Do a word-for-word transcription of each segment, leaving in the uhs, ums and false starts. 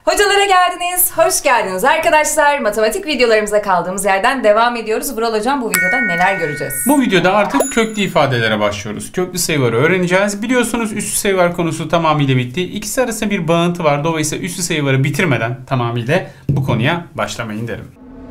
Hocalara geldiniz, hoş geldiniz arkadaşlar. Matematik videolarımıza kaldığımız yerden devam ediyoruz. Vural Hocam, bu videoda neler göreceğiz? Bu videoda artık köklü ifadelere başlıyoruz. Köklü sayıları öğreneceğiz. Biliyorsunuz üslü sayılar konusu tamamıyla bitti. İkisi arasında bir bağıntı var. Dolayısıyla üslü sayıları bitirmeden tamamıyla bu konuya başlamayın derim.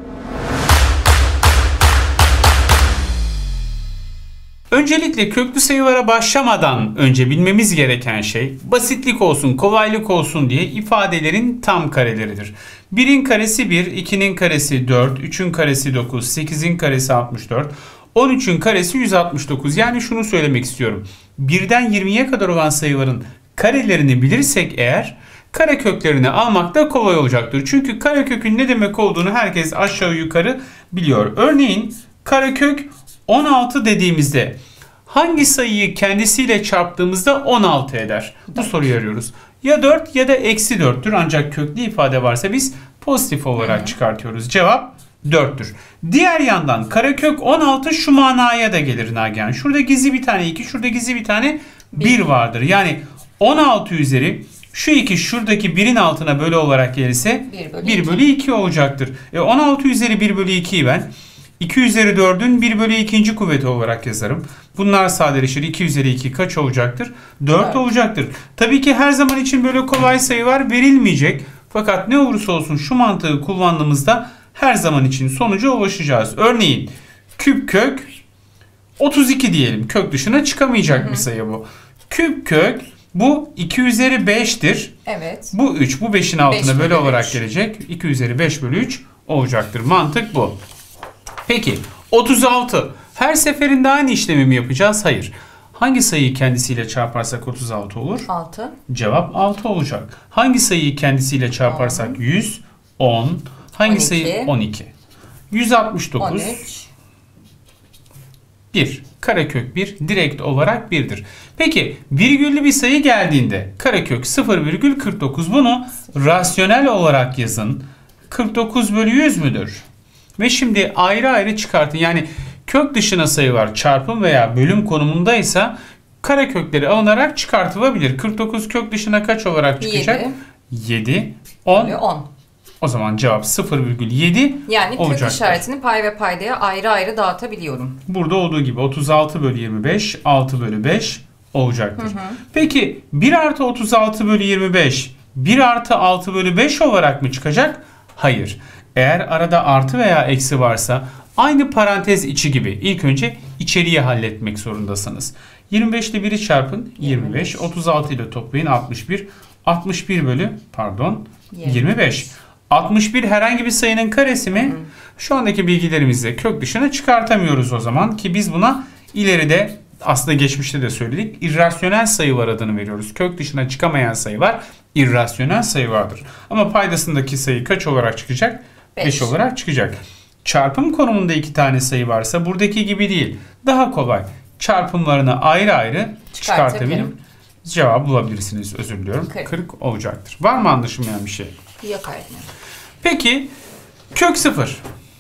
Öncelikle köklü sayılara başlamadan önce bilmemiz gereken şey, basitlik olsun, kolaylık olsun diye ifadelerin tam kareleridir. birin karesi bir, ikinin karesi dört, üçün karesi dokuz, sekizin karesi altmış dört, on üçün karesi yüz altmış dokuz. Yani şunu söylemek istiyorum. birden yirmiye kadar olan sayıların karelerini bilirsek eğer, kareköklerini almak da kolay olacaktır. Çünkü karekökün ne demek olduğunu herkes aşağı yukarı biliyor. Örneğin karekök on altı dediğimizde hangi sayıyı kendisiyle çarptığımızda on altı eder? Bu soruyu arıyoruz. Ya dört ya da eksi dörttür, ancak köklü ifade varsa biz pozitif olarak Hı-hı. çıkartıyoruz. Cevap dörttür. Diğer yandan karekök on altı şu manaya da gelir Nagihan. Şurada gizli bir tane iki, şurada gizli bir tane bir vardır. Yani on altı üzeri şu iki şuradaki birin altına bölü olarak gelirse bir bölü iki olacaktır. E on altı üzeri bir bölü ikiyi ben iki üzeri dördün bir bölü ikinci kuvveti olarak yazarım. Bunlar sadeleşir. iki üzeri iki kaç olacaktır? dört evet. olacaktır. Tabii ki her zaman için böyle kolay sayılar verilmeyecek. Fakat ne olursa olsun şu mantığı kullandığımızda her zaman için sonuca ulaşacağız. Örneğin küp kök otuz iki diyelim. Kök dışına çıkamayacak hı hı. bir sayı bu. Küp kök bu iki üzeri beş'tir. Evet. Bu üç. Bu beşin altına bölü olarak gelecek. iki üzeri beş bölü üç olacaktır. Mantık bu. Peki otuz altı. Her seferinde aynı işlemi mi yapacağız? Hayır. Hangi sayıyı kendisiyle çarparsak otuz altı olur? altı. Cevap altı olacak. Hangi sayıyı kendisiyle çarparsak on. yüz, on. Hangi on iki. Sayı? on iki. yüz altmış dokuz. on üç. bir. Karekök bir direkt olarak bir'dir. Peki virgüllü bir sayı geldiğinde karekök sıfır virgül kırk dokuz, bunu rasyonel olarak yazın. kırk dokuz bölü yüz müdür? Ve şimdi ayrı ayrı çıkartın. Yani kök dışına sayı var, çarpım veya bölüm konumundaysa karekökleri alınarak çıkartılabilir. kırk dokuz kök dışına kaç olarak çıkacak? yedi. yedi. on. on. O zaman cevap sıfır virgül yedi yani olacaktır. Kök işaretini pay ve paydaya ayrı ayrı dağıtabiliyorum. Burada olduğu gibi otuz altı bölü yirmi beş, altı bölü beş olacaktır. Hı hı. Peki bir artı otuz altı bölü yirmi beş, bir artı altı bölü beş olarak mı çıkacak? Hayır. Eğer arada artı veya eksi varsa aynı parantez içi gibi ilk önce içeriği halletmek zorundasınız. yirmi beş ile bir'i çarpın yirmi beş, otuz altı ile toplayın altmış bir, altmış bir bölü pardon yirmi beş. altmış bir herhangi bir sayının karesi mi? Hı. Şu andaki bilgilerimizle kök dışına çıkartamıyoruz o zaman ki biz buna ileride aslında geçmişte de söyledik. İrrasyonel sayı var adını veriyoruz. Kök dışına çıkamayan sayı var. İrrasyonel sayı vardır. Ama paydasındaki sayı kaç olarak çıkacak? beş olarak çıkacak. Çarpım konumunda iki tane sayı varsa buradaki gibi değil. Daha kolay. Çarpımlarını ayrı ayrı çıkartabilirim. Cevabı bulabilirsiniz. Özür diliyorum. kırk. kırk olacaktır. Var mı anlaşılmayan bir şey? Yok öğretmenim. Peki kök sıfır.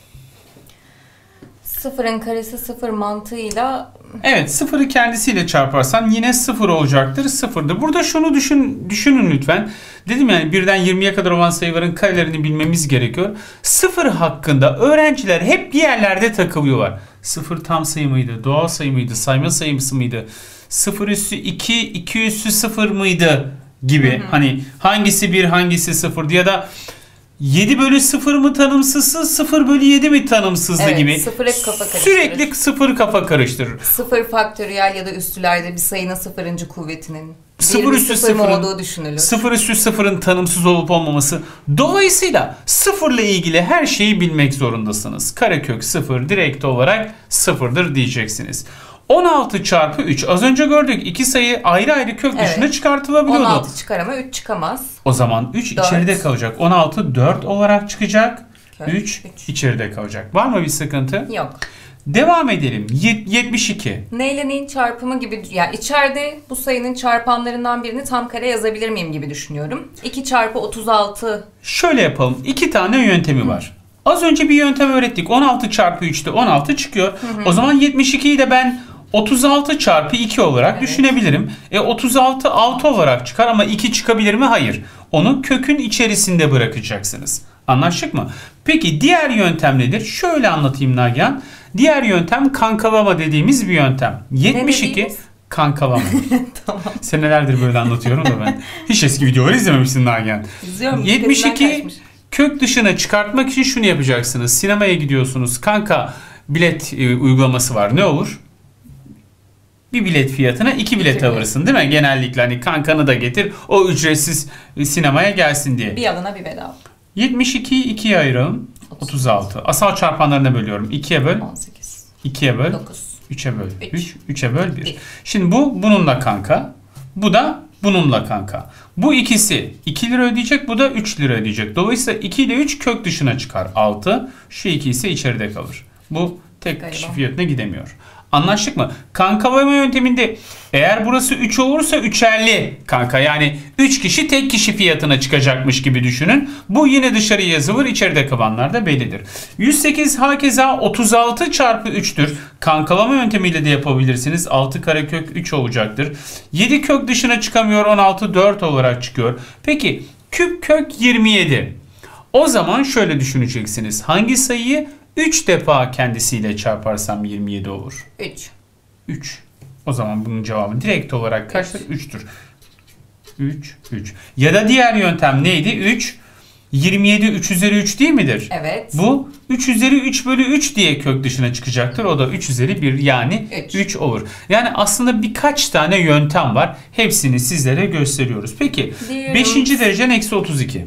Sıfırın karesi sıfır mantığıyla... Evet, sıfırı kendisiyle çarparsan yine sıfır olacaktır. Sıfırdır. Burada şunu düşün, düşünün lütfen. Dedim yani birden yirmiye kadar olan sayıların karelerini bilmemiz gerekiyor. Sıfır hakkında öğrenciler hep bir yerlerde takılıyorlar. Sıfır tam sayı mıydı? Doğal sayı mıydı? Sayma sayısı mıydı? Sıfır üssü iki, iki üssü sıfır mıydı? Gibi. Hı hı. Hani hangisi bir, hangisi sıfırdı ya da yedi bölü sıfır mı tanımsızsız, sıfır bölü yedi mi tanımsızdı evet, gibi. Sıfır hep kafa karıştırır. Sürekli sıfır kafa karıştırır. Sıfır faktöriyel ya da üstülerde bir sayının sıfırıncı kuvvetinin sıfır üstü sıfır mı olduğu düşünülür. Sıfır üstü sıfırın tanımsız olup olmaması. Dolayısıyla sıfırla ilgili her şeyi bilmek zorundasınız. Karekök sıfır direkt olarak sıfırdır diyeceksiniz. on altı çarpı üç. Az önce gördük. İki sayı ayrı ayrı kök evet. dışına çıkartılabiliyordu. on altı çıkar ama üç çıkamaz. O zaman üç dört. içeride kalacak. on altı dört olarak çıkacak. Kök, üç, üç içeride kalacak. Var mı bir sıkıntı? Yok. Devam edelim. yetmiş iki. Neyle neyin çarpımı gibi, yani içeride bu sayının çarpanlarından birini tam kare yazabilir miyim gibi düşünüyorum. iki çarpı otuz altı. Şöyle yapalım. İki tane yöntemi Hı. var. Az önce bir yöntem öğrettik. on altı çarpı üç'te on altı çıkıyor. Hı hı. O zaman yetmiş ikiyi de ben otuz altı çarpı iki olarak Evet. düşünebilirim. E otuz altı altı olarak çıkar ama iki çıkabilir mi? Hayır. Onu kökün içerisinde bırakacaksınız. Anlaştık mı? Peki diğer yöntem nedir? Şöyle anlatayım Nagihan. Diğer yöntem kankalama dediğimiz bir yöntem. yetmiş iki dediğimiz? kankalama. Tamam. Senelerdir böyle anlatıyorum da ben. Hiç eski videoları izlememişsin Nagihan. İzliyorum. yetmiş Dikkatinden iki kaçmış. kök dışına çıkartmak için şunu yapacaksınız. Sinemaya gidiyorsunuz. Kanka bilet e, uygulaması var. Ne olur? Bir bilet fiyatına iki bilet İki alırsın değil mi? Genellikle hani kankanı da getir. O ücretsiz e, sinemaya gelsin diye. Bir alana bir bedava. yetmiş ikiyi ikiye ayıralım. otuz altı. Asal çarpanlarına bölüyorum. ikiye böl. on sekiz. ikiye böl. dokuz. üçe böl. Üç. üç. üçe böl bir. Bir. Şimdi bu bununla kanka. Bu da bununla kanka. Bu ikisi iki lira ödeyecek. Bu da üç lira ödeyecek. Dolayısıyla iki ile üç kök dışına çıkar. altı. Şu iki ise içeride kalır. Bu tek Galiba. kişi fiyatına gidemiyor. Anlaştık mı? Kankalama yönteminde eğer burası üç olursa üçerli kanka. Yani üç kişi tek kişi fiyatına çıkacakmış gibi düşünün. Bu yine dışarıya yazılır. İçeride kalanlar da bellidir. yüz sekiz hakeza otuz altı çarpı üçtür. Kankalama yöntemiyle de yapabilirsiniz. altı karekök üç olacaktır. yedi kök dışına çıkamıyor. on altı dört olarak çıkıyor. Peki küp kök yirmi yedi. O zaman şöyle düşüneceksiniz. Hangi sayıyı üç defa kendisiyle çarparsam yirmi yedi olur? üç. üç. O zaman bunun cevabı direkt olarak kaçtır? üçtür. üç, üç. Ya da diğer yöntem neydi? üç. yirmi yedi üç üzeri üç değil midir? Evet. Bu üç üzeri üç bölü üç diye kök dışına çıkacaktır. O da üç üzeri bir yani üç. üç olur. Yani aslında birkaç tane yöntem var. Hepsini sizlere gösteriyoruz. Peki Diyoruz. beşinci derecen eksi otuz iki.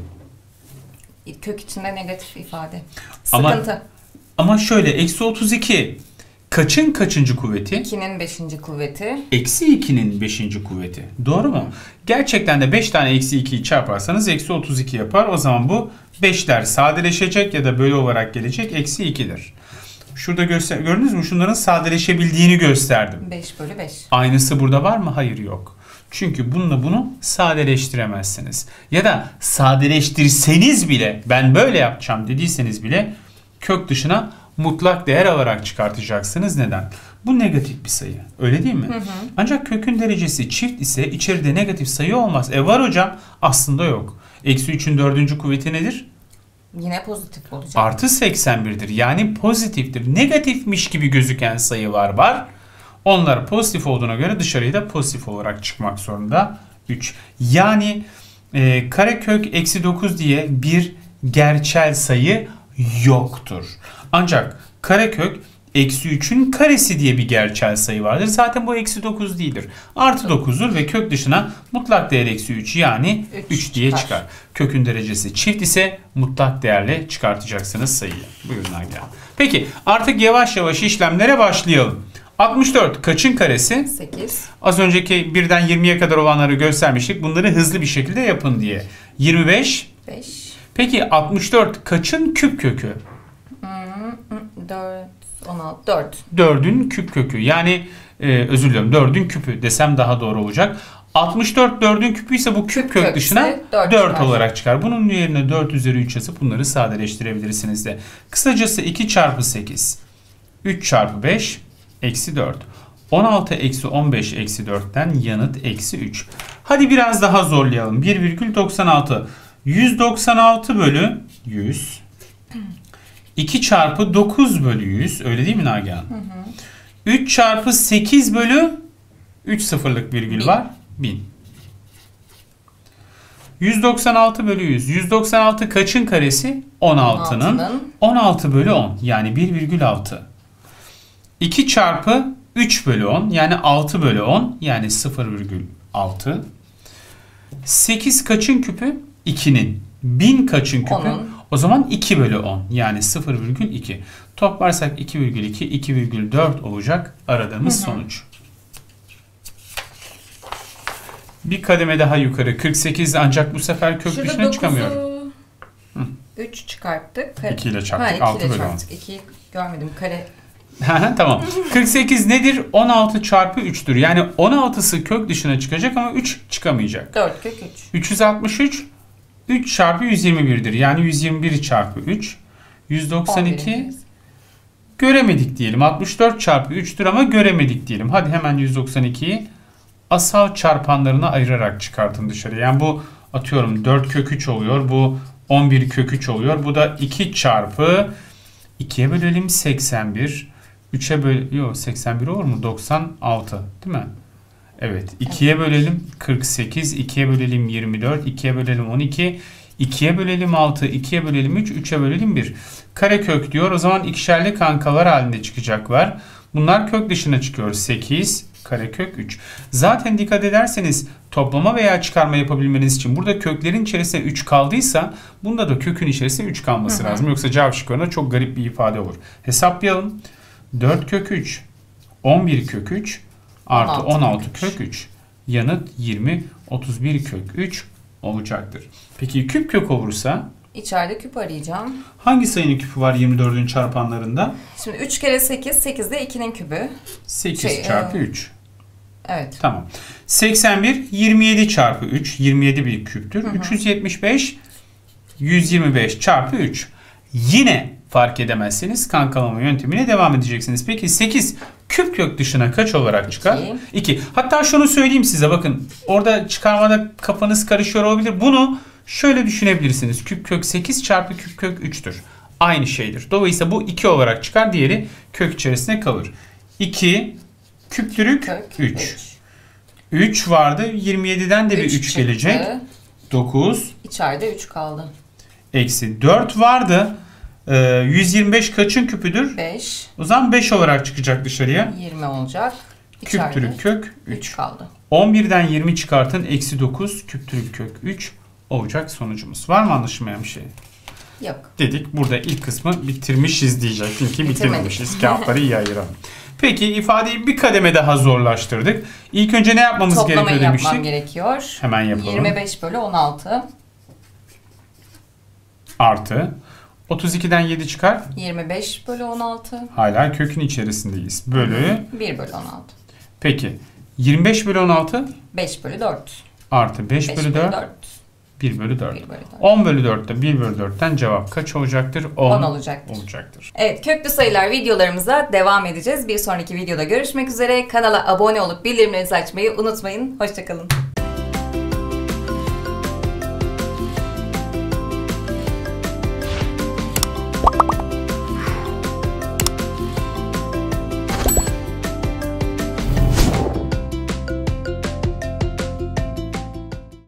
Kök içinde negatif ifade. Ama- Sıkıntı. Ama şöyle eksi otuz iki kaçın kaçıncı kuvveti? ikinin beşinci kuvveti. Eksi ikinin beşinci kuvveti. Doğru mu? Gerçekten de beş tane eksi ikiyi çarparsanız eksi otuz iki yapar. O zaman bu beşler sadeleşecek ya da bölü olarak gelecek. Eksi ikidir. Şurada göster gördünüz mü? Şunların sadeleşebildiğini gösterdim. beş bölü beş. Aynısı burada var mı? Hayır yok. Çünkü bununla bunu sadeleştiremezsiniz. Ya da sadeleştirseniz bile ben böyle yapacağım dediyseniz bile kök dışına mutlak değer alarak çıkartacaksınız. Neden? Bu negatif bir sayı. Öyle değil mi? Hı hı. Ancak kökün derecesi çift ise içeride negatif sayı olmaz. E var hocam. Aslında yok. Eksi üçün dördüncü kuvveti nedir? Yine pozitif olacak. Artı seksen birdir. Yani pozitiftir. Negatifmiş gibi gözüken sayılar var. Onlar pozitif olduğuna göre dışarıya da pozitif olarak çıkmak zorunda. üç. Yani e, karekök eksi dokuz diye bir gerçel sayı yoktur. Ancak karekök eksi üçün karesi diye bir gerçel sayı vardır. Zaten bu eksi dokuz değildir. Artı dokuzdur ve kök dışına mutlak değer eksi üç yani üç üç diye çıkar. çıkar. Kökün derecesi çift ise mutlak değerle çıkartacaksınız sayıyı. Buyurun Nagihan. Peki artık yavaş yavaş işlemlere başlayalım. altmış dört kaçın karesi? sekiz. Az önceki birden yirmiye kadar olanları göstermiştik. Bunları hızlı bir şekilde yapın diye. yirmi beş. beş. Peki altmış dört kaçın küp kökü? dört. on altı. dört. dördün küp kökü. Yani e, özür diliyorum dördün küpü desem daha doğru olacak. altmış dört dördün küpü ise bu küp Küp kök kök dışına ise dört dört çıkar. olarak çıkar. Bunun yerine dört üzeri üç yazıp bunları sadeleştirebilirsiniz de. Kısacası iki çarpı sekiz. üç çarpı beş eksi dört. on altı eksi on beş eksi dörtten yanıt eksi üç. Hadi biraz daha zorlayalım. bir virgül doksan altı. yüz doksan altı bölü yüz. iki çarpı dokuz bölü yüz. Öyle değil mi Nagihan? Hı hı. üç çarpı sekiz bölü üç sıfırlık virgül bin. var. bin. yüz doksan altı bölü yüz. yüz doksan altı kaçın karesi? on altının. on altı bölü on. Yani bir virgül altı. iki çarpı üç bölü on. Yani altı bölü on. Yani sıfır virgül altı. sekiz kaçın küpü? ikinin. bin kaçın küpü? onun. O zaman iki bölü on. Yani sıfır virgül iki. Toplarsak iki virgül iki, iki virgül dört olacak aradığımız Hı hı. sonuç. Bir kademe daha yukarı. kırk sekiz ancak bu sefer kök Şurada dışına çıkamıyor. dokuzu üç çıkarttık. Kare... iki ile çarptık. Ha, iki altı ile bölü on. çarptık. ikiyi görmedim. Kare. Tamam. kırk sekiz nedir? on altı çarpı üçtür. Yani on altısı kök dışına çıkacak ama üç çıkamayacak. dört kök üç. üç yüz altmış üç üç çarpı yüz yirmi bir'dir. Yani yüz yirmi bir çarpı üç. yüz doksan iki göremedik diyelim. altmış dört çarpı üç'tür ama göremedik diyelim. Hadi hemen yüz doksan ikiyi asal çarpanlarına ayırarak çıkartın dışarı. Yani bu atıyorum dört kök üç oluyor. Bu on bir kök üç oluyor. Bu da iki çarpı ikiye bölelim seksen bir. üçe böl... Yok seksen bir olur mu? doksan altı değil mi? Evet. ikiye bölelim kırk sekiz. ikiye bölelim yirmi dört. ikiye bölelim on iki. ikiye bölelim altı. ikiye bölelim üç. üçe bölelim bir. Karekök diyor. O zaman ikişerli kankalar halinde çıkacaklar. Bunlar kök dışına çıkıyor. sekiz karekök üç. Zaten dikkat ederseniz toplama veya çıkarma yapabilmeniz için burada köklerin içerisinde üç kaldıysa bunda da kökün içerisinde üç kalması hı hı. lazım. Yoksa cevap şıklarında çok garip bir ifade olur. Hesaplayalım. dört kök üç, on bir kök üç artı on altı kök üç. Yanıt yirmi, otuz bir kök üç olacaktır. Peki küp kök olursa? İçeride küp arayacağım. Hangi sayının küpü var yirmi dördün çarpanlarında? Şimdi üç kere sekiz, sekiz de ikinin küpü. sekiz şey, çarpı e... üç. Evet. Tamam. seksen bir, yirmi yedi çarpı üç. yirmi yedi bir küptür. Hı hı. üç yüz yetmiş beş, yüz yirmi beş çarpı üç. Yine fark edemezseniz kankalama yöntemine devam edeceksiniz. Peki sekiz küp kök dışına kaç olarak çıkar? iki. Hatta şunu söyleyeyim size, bakın orada çıkarmada kafanız karışıyor olabilir. Bunu şöyle düşünebilirsiniz. Küp kök sekiz çarpı küp kök üç'tür. Aynı şeydir. Dolayısıyla bu iki olarak çıkar. Diğeri kök içerisinde kalır. iki küptürük üç. üç vardı. yirmi yedi'den de bir üç gelecek. dokuz. İçeride üç kaldı. Eksi dört vardı. Ee, yüz yirmi beş kaçın küpüdür? beş. O zaman beş olarak çıkacak dışarıya. yirmi olacak. Küptürük kök üç. üç kaldı. on bir'den yirmi çıkartın. Eksi dokuz küptürük kök üç olacak sonucumuz. Var mı anlaşılmayan bir şey? Yok. Dedik. Burada ilk kısmı bitirmişiz diyecektim ki bitirmemişiz. Kağıtları iyi ayıralım. Peki ifadeyi bir kademe daha zorlaştırdık. İlk önce ne yapmamız Toplamayı gerekiyor demiştik? yapmam gerekiyor. Hemen yapalım. yirmi beş bölü on altı. Artı. otuz iki'den yedi çıkar. yirmi beş bölü on altı. Hala kökün içerisindeyiz. Bölü. bir bölü on altı. Peki. yirmi beş bölü on altı. beş bölü dört. Artı beş, beş bölü dört. bir bölü dört. on bölü dört'te bir bölü dört'ten cevap kaç olacaktır? on, on olacaktır. olacaktır. Evet, köklü sayılar videolarımıza devam edeceğiz. Bir sonraki videoda görüşmek üzere. Kanala abone olup bildirimlerinizi açmayı unutmayın. Hoşçakalın.